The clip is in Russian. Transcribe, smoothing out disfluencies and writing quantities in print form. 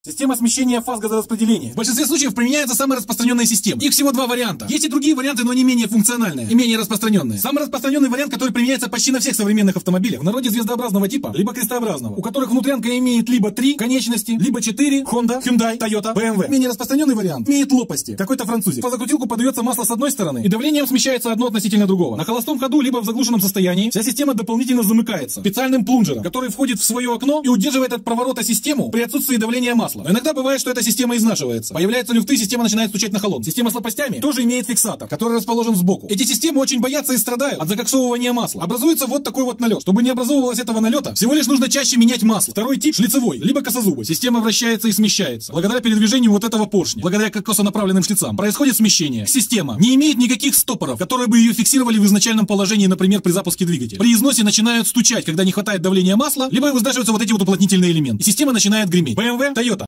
Система смещения фаз газораспределения. В большинстве случаев применяется самая распространенная система. Их всего два варианта. Есть и другие варианты, но не менее функциональные и менее распространенные. Самый распространенный вариант, который применяется почти на всех современных автомобилях, в народе звездообразного типа, либо крестообразного, у которых внутрянка имеет либо 3 конечности, либо 4, Honda, Hyundai, Toyota, BMW. Менее распространенный вариант имеет лопасти, какой-то французик. По закрутилку подается масло с одной стороны, и давлением смещается одно относительно другого. На холостом ходу, либо в заглушенном состоянии, вся система дополнительно замыкается специальным плунжером, который входит в свое окно и удерживает от проворота систему при отсутствии давления масла. Но иногда бывает, что эта система изнашивается. Появляются люфты, система начинает стучать на холод. Система с лопастями тоже имеет фиксатор, который расположен сбоку. Эти системы очень боятся и страдают от закоксовывания масла. Образуется вот такой вот налет. Чтобы не образовывалось этого налета, всего лишь нужно чаще менять масло. Второй тип шлицевой, либо косозубый. Система вращается и смещается. Благодаря передвижению вот этого поршня, благодаря кокосонаправленным шлицам, происходит смещение. Система не имеет никаких стопоров, которые бы ее фиксировали в изначальном положении, например, при запуске двигателя. При износе начинают стучать, когда не хватает давления масла, либо изнашиваются вот эти вот уплотнительные элементы. И система начинает греметь. BMW, Toyota.